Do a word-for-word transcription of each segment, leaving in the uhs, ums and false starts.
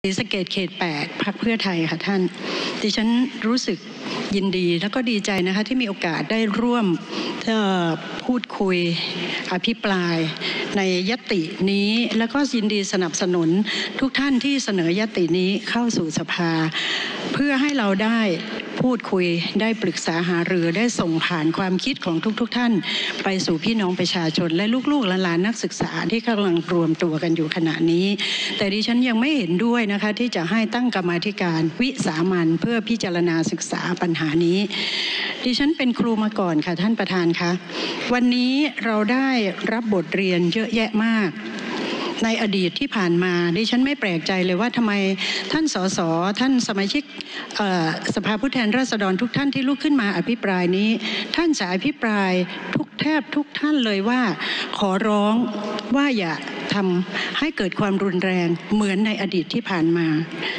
ศรีสะเกษเขตแปดพรรคเพื่อไทยค่ะท่านดิฉันรู้สึกยินดีแล้วก็ดีใจนะคะที่มีโอกาสได้ร่วมพูดคุยอภิปรายในยตินี้แล้วก็ยินดีสนับสนุนทุกท่านที่เสนอยตินี้เข้าสู่สภาเพื่อให้เราได้พูดคุยได้ปรึกษาหารือได้ส่งผ่านความคิดของทุกๆ ท่านไปสู่พี่น้องประชาชนและลูกๆหลานๆนักศึกษาที่กำลังรวมตัวกันอยู่ขณะนี้แต่ดิฉันยังไม่เห็นด้วยนะคะที่จะให้ตั้งกรรมาธิการวิสามัญเพื่อพิจารณาศึกษาปัญหานี้ดิฉันเป็นครูมาก่อนค่ะท่านประธานคะวันนี้เราได้รับบทเรียนเยอะแยะมากในอดีตที่ผ่านมาดิฉันไม่แปลกใจเลยว่าทำไมท่านสสท่านสมาชิกสภาผู้แทนราษฎรทุกท่านที่ลุกขึ้นมาอภิปรายนี้ท่านจะอภิปรายทุกแทบทุกท่านเลยว่าขอร้องว่าอย่าทำให้เกิดความรุนแรงเหมือนในอดีตที่ผ่านมา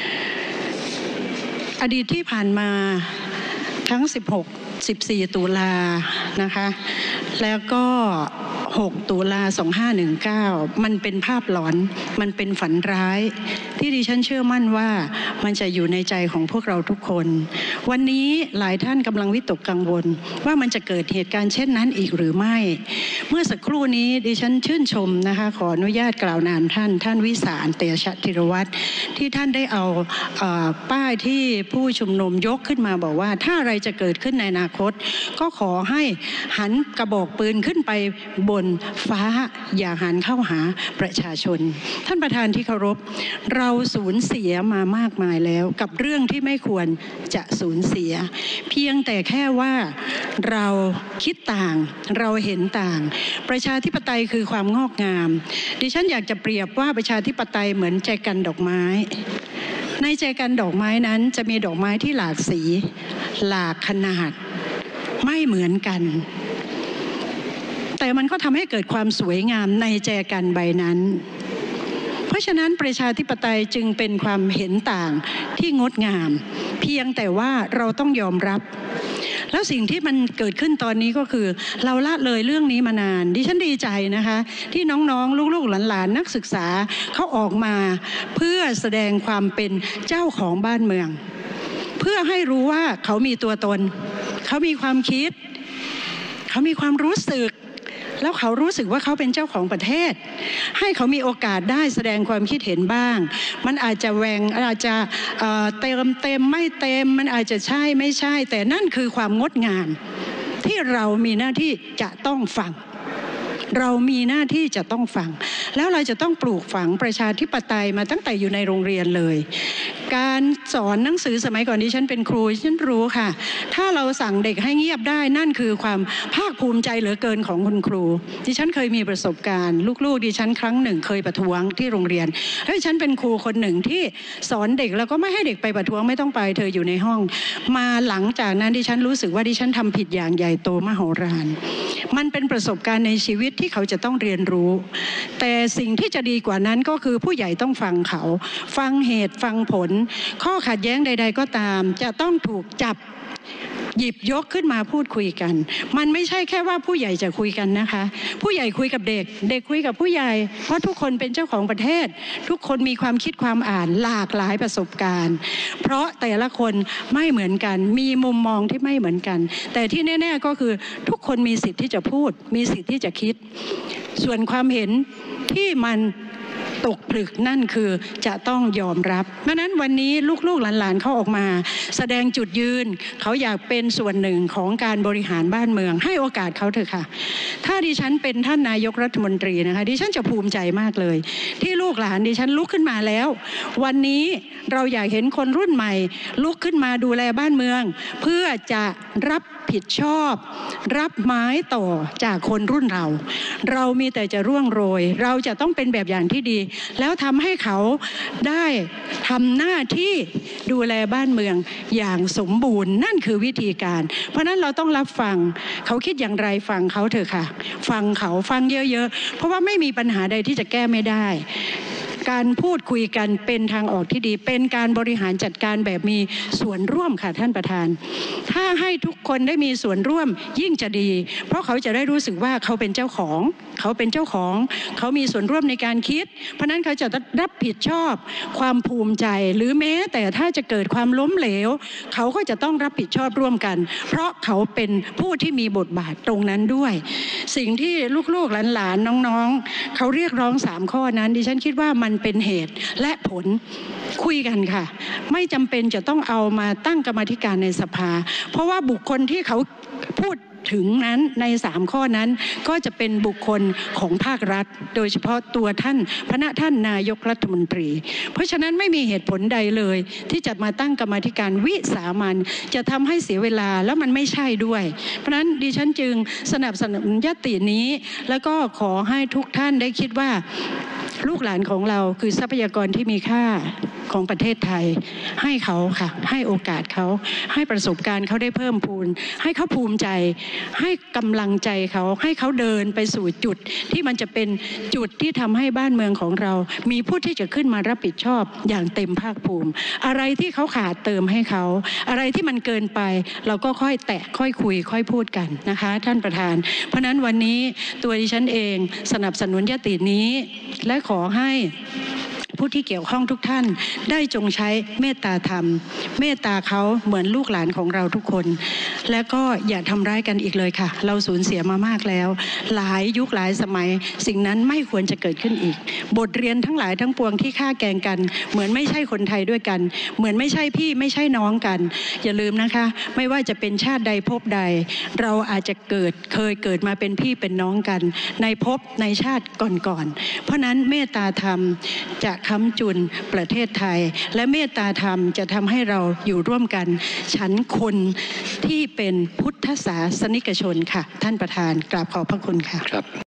อดีตที่ผ่านมาทั้งสิบหก สิบสี่ตุลานะคะแล้วก็หกตุลาสองห้าหนึ่งเก้ามันเป็นภาพหลอนมันเป็นฝันร้ายที่ดิฉันเชื่อมั่นว่ามันจะอยู่ในใจของพวกเราทุกคนวันนี้หลายท่านกำลังวิตกกังวลว่ามันจะเกิดเหตุการณ์เช่นนั้นอีกหรือไม่เมื่อสักครู่นี้ดิฉันชื่นชมนะคะขออนุญาตกล่าวนามท่านท่านวิสารเตชะธีรวัตรที่ท่านได้เอาเอ่อป้ายที่ผู้ชุมนุมยกขึ้นมาบอกว่าถ้าอะไรจะเกิดขึ้นในอนาคตก็ขอให้หันกระบอกปืนขึ้นไปบนฟ้าอย่าหันเข้าหาประชาชนท่านประธานที่เคารพเราสูญเสียมามากมายแล้วกับเรื่องที่ไม่ควรจะสูญเสียเพียงแต่แค่ว่าเราคิดต่างเราเห็นต่างประชาธิปไตยคือความงอกงามดิฉันอยากจะเปรียบว่าประชาธิปไตยเหมือนแจกันดอกไม้ในแจกันดอกไม้นั้นจะมีดอกไม้ที่หลากสีหลากขนาดไม่เหมือนกันแต่มันก็ทำให้เกิดความสวยงามในแจกันใบนั้นเพราะฉะนั้นประชาธิปไตยจึงเป็นความเห็นต่างที่งดงามเพียงแต่ว่าเราต้องยอมรับแล้วสิ่งที่มันเกิดขึ้นตอนนี้ก็คือเราละเลยเรื่องนี้มานานดิฉันดีใจนะคะที่น้องๆลูกๆหลานๆนักศึกษาเขาออกมาเพื่อแสดงความเป็นเจ้าของบ้านเมืองเพื่อให้รู้ว่าเขามีตัวตนเขามีความคิดเขามีความรู้สึกแล้วเขารู้สึกว่าเขาเป็นเจ้าของประเทศให้เขามีโอกาสได้แสดงความคิดเห็นบ้างมันอาจจะแหวงอาจจะเอ่อเต็มเต็มไม่เต็มมันอาจจะใช่ไม่ใช่แต่นั่นคือความงดงามที่เรามีหน้าที่จะต้องฟังเรามีหน้าที่จะต้องฟังแล้วเราจะต้องปลูกฝังประชาธิปไตยมาตั้งแต่อยู่ในโรงเรียนเลยการสอนหนังสือสมัยก่อนที่ฉันเป็นครูฉันรู้ค่ะถ้าเราสั่งเด็กให้เงียบได้นั่นคือความภาคภูมิใจเหลือเกินของคุณครูดิฉันเคยมีประสบการณ์ลูกๆดิฉันครั้งหนึ่งเคยประท้วงที่โรงเรียนแล้วดิฉันเป็นครูคนหนึ่งที่สอนเด็กแล้วก็ไม่ให้เด็กไปประท้วงไม่ต้องไปเธออยู่ในห้องมาหลังจากนั้นดิฉันรู้สึกว่าดิฉันทำผิดอย่างใหญ่โตมโหฬารมันเป็นประสบการณ์ในชีวิตที่เขาจะต้องเรียนรู้แต่สิ่งที่จะดีกว่านั้นก็คือผู้ใหญ่ต้องฟังเขาฟังเหตุฟังผลข้อขัดแย้งใดๆก็ตามจะต้องถูกจับหยิบยกขึ้นมาพูดคุยกันมันไม่ใช่แค่ว่าผู้ใหญ่จะคุยกันนะคะผู้ใหญ่คุยกับเด็กเด็กคุยกับผู้ใหญ่เพราะทุกคนเป็นเจ้าของประเทศทุกคนมีความคิดความอ่านหลากหลายประสบการณ์เพราะแต่ละคนไม่เหมือนกันมีมุมมองที่ไม่เหมือนกันแต่ที่แน่ๆก็คือทุกคนมีสิทธิ์ที่จะพูดมีสิทธิ์ที่จะคิดส่วนความเห็นที่มันตกผลึกนั่นคือจะต้องยอมรับเพราะนั้นวันนี้ลูกๆหลานๆเขาออกมาแสดงจุดยืนเขาอยากเป็นส่วนหนึ่งของการบริหารบ้านเมืองให้โอกาสเขาเถอะค่ะถ้าดิฉันเป็นท่านนายกรัฐมนตรีนะคะดิฉันจะภูมิใจมากเลยที่ลูกหลานดิฉันลุกขึ้นมาแล้ววันนี้เราอยากเห็นคนรุ่นใหม่ลุกขึ้นมาดูแลบ้านเมืองเพื่อจะรับผิดชอบรับไม้ต่อจากคนรุ่นเราเรามีแต่จะร่วงโรยเราจะต้องเป็นแบบอย่างที่ดีแล้วทำให้เขาได้ทำหน้าที่ดูแลบ้านเมืองอย่างสมบูรณ์นั่นคือวิธีการเพราะนั้นเราต้องรับฟังเขาคิดอย่างไรฟังเขาเถอะค่ะฟังเขาฟังเยอะๆเพราะว่าไม่มีปัญหาใดที่จะแก้ไม่ได้การพูดคุยกันเป็นทางออกที่ดีเป็นการบริหารจัดการแบบมีส่วนร่วมค่ะท่านประธานถ้าให้ทุกคนได้มีส่วนร่วมยิ่งจะดีเพราะเขาจะได้รู้สึกว่าเขาเป็นเจ้าของเขาเป็นเจ้าของเขามีส่วนร่วมในการคิดเพราะนั้นเขาจะรับผิดชอบความภูมิใจหรือแม้แต่ถ้าจะเกิดความล้มเหลวเขาก็จะต้องรับผิดชอบร่วมกันเพราะเขาเป็นผู้ที่มีบทบาทตรงนั้นด้วยสิ่งที่ลูกๆหลานๆน้องๆเขาเรียกร้องสามข้อนั้นดิฉันคิดว่ามันเป็นเหตุและผลคุยกันค่ะไม่จำเป็นจะต้องเอามาตั้งกรรมาธิการในสภาเพราะว่าบุคคลที่เขาพูดถึงนั้นในสามข้อนั้นก็จะเป็นบุคคลของภาครัฐโดยเฉพาะตัวท่านพระท่านนายกรัฐมนตรีเพราะฉะนั้นไม่มีเหตุผลใดเลยที่จะมาตั้งกรรมาธิการวิสามัญจะทำให้เสียเวลาแล้วมันไม่ใช่ด้วยเพราะฉะนั้นดิฉันจึงสนับสนุนญัตตินี้แล้วก็ขอให้ทุกท่านได้คิดว่าลูกหลานของเราคือทรัพยากรที่มีค่าของประเทศไทยให้เขาค่ะให้โอกาสเขาให้ประสบการณ์เขาได้เพิ่มพูนให้เขาภูมิใจให้กำลังใจเขาให้เขาเดินไปสู่จุดที่มันจะเป็นจุดที่ทำให้บ้านเมืองของเรามีผู้ที่จะขึ้นมารับผิดชอบอย่างเต็มภาคภูมิอะไรที่เขาขาดเติมให้เขาอะไรที่มันเกินไปเราก็ค่อยแตะค่อยคุยค่อยพูดกันนะคะท่านประธานเพราะนั้นวันนี้ตัวดิฉันเองสนับสนุนญัตตินี้และขอให้ผู้ที่เกี่ยวข้องทุกท่านได้จงใช้เมตตาธรรมเมตตาเขาเหมือนลูกหลานของเราทุกคนและก็อย่าทำร้ายกันอีกเลยค่ะเราสูญเสียมามากแล้วหลายยุคหลายสมัยสิ่งนั้นไม่ควรจะเกิดขึ้นอีกบทเรียนทั้งหลายทั้งปวงที่ฆ่าแกล้งกันเหมือนไม่ใช่คนไทยด้วยกันเหมือนไม่ใช่พี่ไม่ใช่น้องกันอย่าลืมนะคะไม่ว่าจะเป็นชาติใดภพใดเราอาจจะเกิดเคยเกิดมาเป็นพี่เป็นน้องกันในภพในชาติก่อนๆเพราะนั้นเมตตาธรรมจะค้ำจุนประเทศไทยและเมตตาธรรมจะทำให้เราอยู่ร่วมกันฉันคนที่เป็นพุทธศาสนิกชนค่ะท่านประธานกราบขอบพระคุณค่ะ